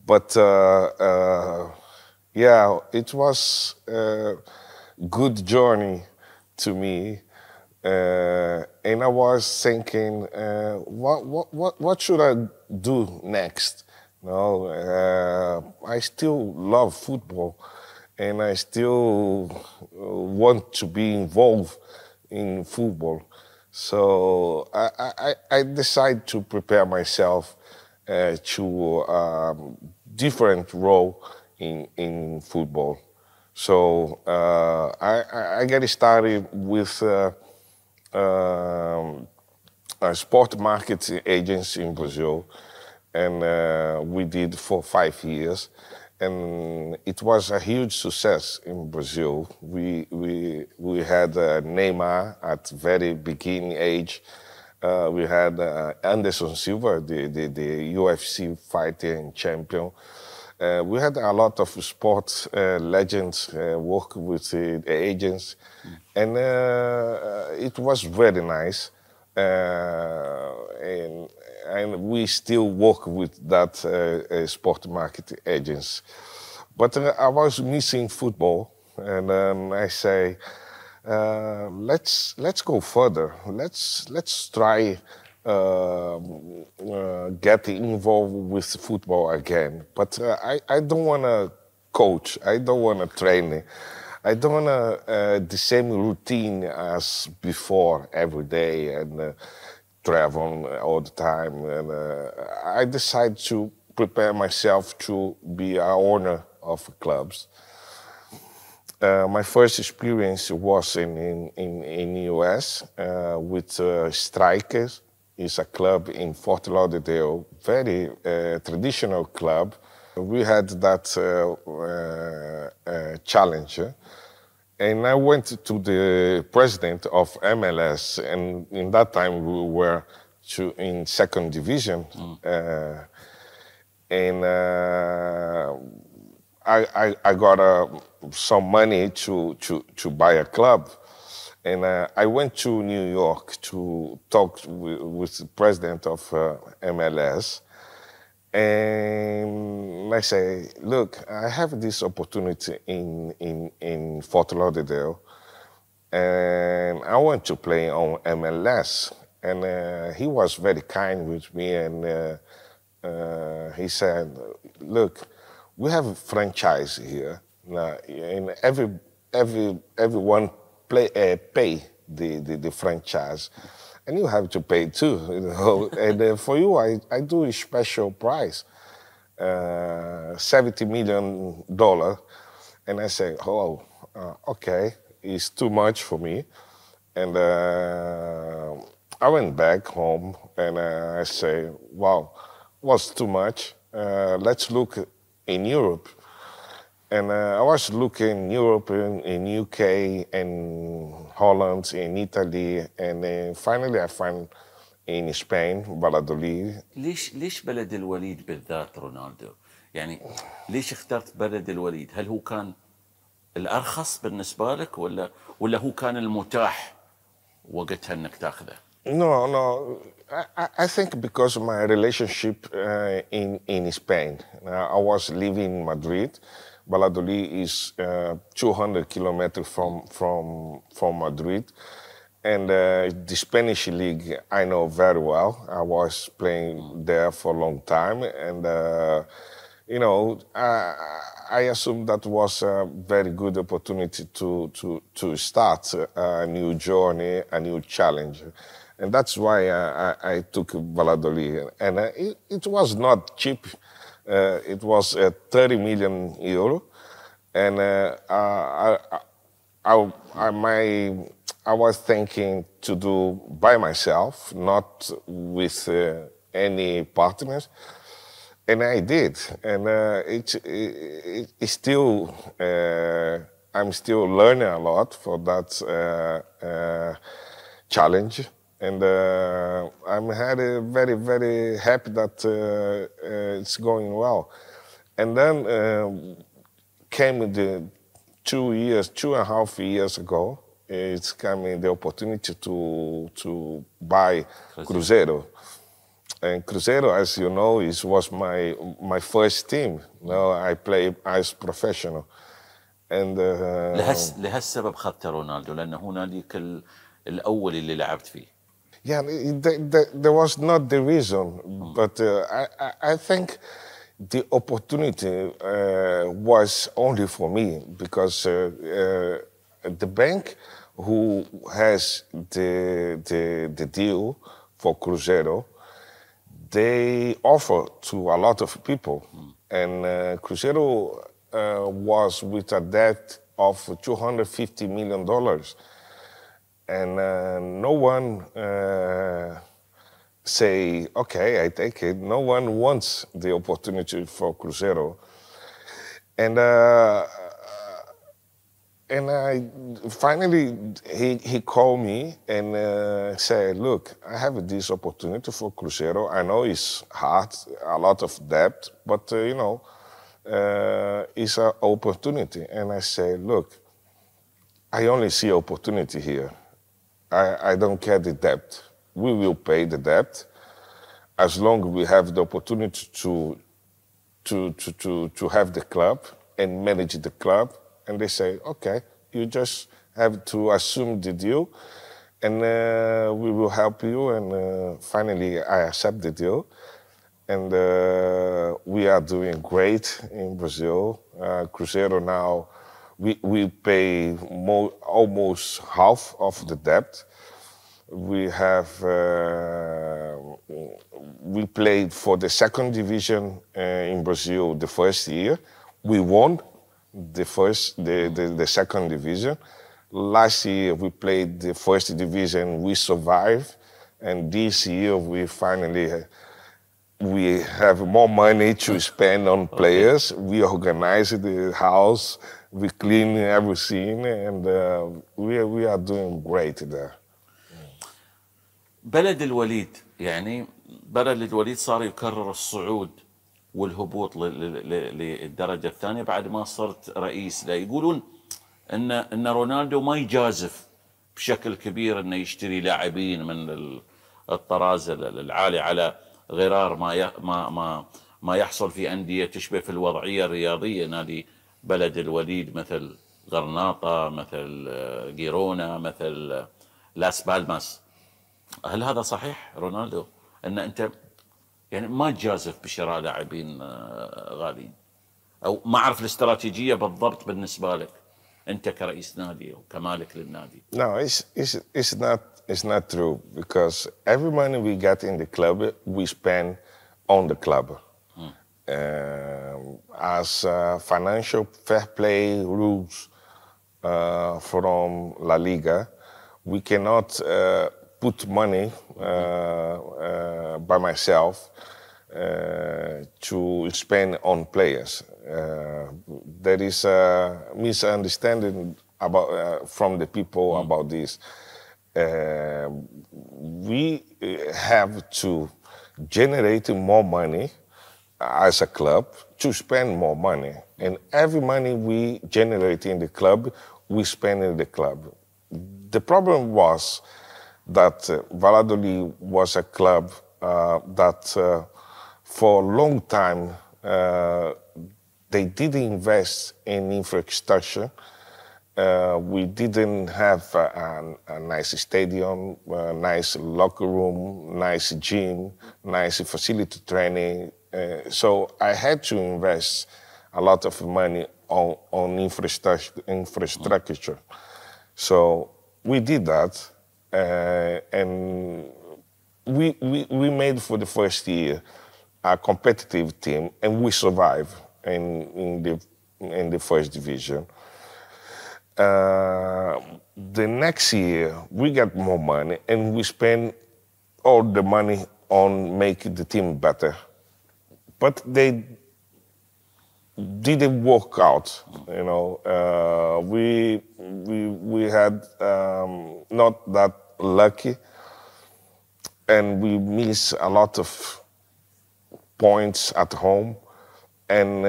But yeah, it was a good journey to me. And I was thinking, what should I do next? I still love football, and I still want to be involved in football. So I decided to prepare myself to different role in football. So I get started with a sport marketing agency in Brazil, and we did for 5 years, and it was a huge success in Brazil. We had Neymar at very beginning age. We had Anderson Silva, the UFC fighter and champion. We had a lot of sports legends work with the agents, and it was very nice. And we still work with that sport marketing agents. But I was missing football, and I say, let's go further. Let's try getting involved with football again. But I don't want to coach. I don't want to train. I don't want the same routine as before every day and travel all the time. And I decided to prepare myself to be an owner of clubs. My first experience was in US with Strikers. It's a club in Fort Lauderdale, very traditional club. We had that challenge. And I went to the president of MLS, and in that time we were in second division. And I got some money to buy a club. And I went to New York to talk with the president of MLS. And I say, look, I have this opportunity in Fort Lauderdale, and I want to play on MLS. And he was very kind with me, and he said, look, we have a franchise here, and everyone pay the franchise. And you have to pay too, And for you, I do a special price, $70 million. And I say, oh, okay, it's too much for me. And I went back home, and I say, wow, was too much. Let's look in Europe. And I was looking in Europe, in UK, in Holland, in Italy, and then finally I found in Spain, Valladolid. ليش بلد الوليد بالذات رونالدو؟ يعني ليش اخترت بلد الوليد؟ هل هو كان الأرخص بالنسبة لك ولا هو كان المتاح وقتها انك تاخذه؟ No. I think because of my relationship in Spain. I was living in Madrid. Valladolid is 200 kilometers from Madrid. And the Spanish league I know very well. I was playing there for a long time. And, I assume that was a very good opportunity to start a new journey, a new challenge. And that's why I took Valladolid. And it was not cheap. It was 30 million euro. And I was thinking to do by myself, not with any partners. And I did. And it's still, I'm still learning a lot for that challenge. And I'm very, very happy that it's going well. And then came the 2.5 years ago, it's coming the opportunity to buy Cruzeiro. And Cruzeiro, as you know, was my first team. Now I play as professional. And لهالسبب خدت رونالدو لأنه هو ناديك الأول اللي لعبت فيه. Yeah, there was not the reason, but I think the opportunity was only for me because the bank who has the deal for Cruzeiro, they offer to a lot of people, and Cruzeiro was with a debt of $250 million. And no one say, okay, I take it. No one wants the opportunity for Cruzeiro. And I finally, he called me and said, look, I have this opportunity for Cruzeiro. I know it's hard, a lot of debt, but you know, it's an opportunity. And I said, look, I only see opportunity here. I don't care the debt. We will pay the debt as long as we have the opportunity to have the club and manage the club. And they say, okay, you just have to assume the deal and we will help you. And finally, I accept the deal. And we are doing great in Brazil. Cruzeiro now, we pay almost half of the debt. We played for the second division in Brazil the first year. We won the second division. Last year we played the first division. We survived, and this year we finally we have more money to spend on players. We organize the house. We clean everything, and we are doing great there. بلد الوليد يعني بلد الوليد صار يكرر الصعود والهبوط للدرجة الثانية بعد ما صرت رئيس له. يقولون ان رونالدو ما يجازف بشكل كبير انه يشتري لاعبين من الطراز العالي على غرار ما يحصل في أندية تشبه في الوضعية الرياضية نادي بلد الوليد مثل غرناطة، مثل جيرونا، مثل لاس بالماس. هل هذا صحيح رونالدو ان انت يعني ما تجازف بشراء لاعبين غاليين، او ما اعرف الاستراتيجيه بالضبط بالنسبه لك انت كرئيس نادي او كمالك للنادي؟ No, it's not true because every money we get in the club we spend on the club. As financial fair play rules from La Liga, we cannot put money by myself to spend on players. There is a misunderstanding from the people about this. We have to generate more money as a club to spend more money. And every money we generate in the club, we spend in the club. The problem was that Valladolid was a club that for a long time they didn't invest in infrastructure. We didn't have a nice stadium, a nice locker room, nice gym, nice facility training. So I had to invest a lot of money on infrastructure. So we did that, and we made for the first year a competitive team, and we survived in the first division. The next year we got more money, and we spent all the money on making the team better. But they didn't work out, you know. We had not that lucky, and we missed a lot of points at home, and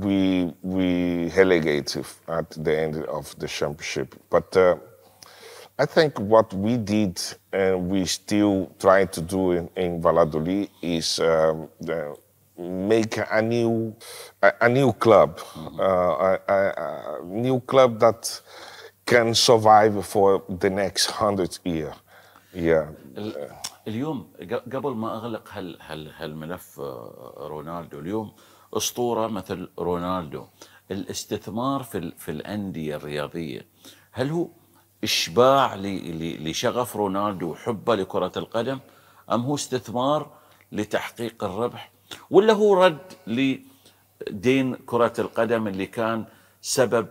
we relegated at the end of the championship. But I think what we did and we still try to do in Valladolid is make a new club, a new club that can survive for the next 100 years. Yeah. اليوم قبل ما اغلق هالملف رونالدو، اليوم اسطوره مثل رونالدو، الاستثمار في الانديه الرياضيه، هل هو اشباع لشغف رونالدو وحبه لكره القدم، ام هو استثمار لتحقيق الربح، ولا هو رد لدين كره القدم اللي كان سبب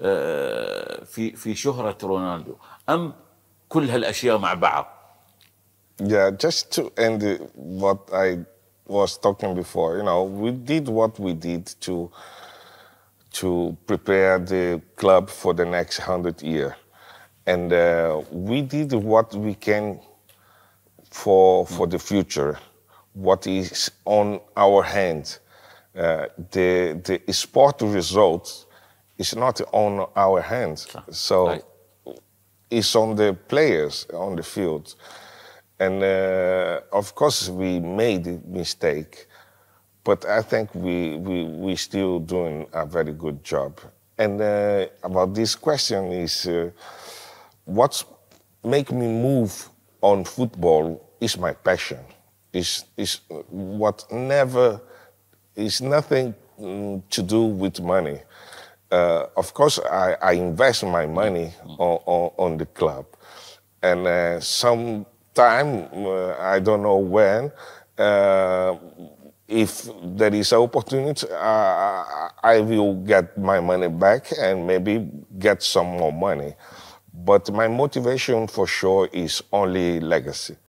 في شهره رونالدو، ام كل هالاشياء مع بعض؟ Yeah, just to end what I was talking before, we did what we did to prepare the club for the next 100 years. And we did what we can for the future, what is on our hands. The sport results is not on our hands. So it's on the players on the field. And of course we made a mistake, but I think we still doing a very good job. And about this question is, what's make me move on football is my passion. Is what never is nothing to do with money. Of course, I invest my money on the club, and sometime I don't know when. If there is an opportunity, I will get my money back and maybe get some more money. But my motivation for sure is only legacy.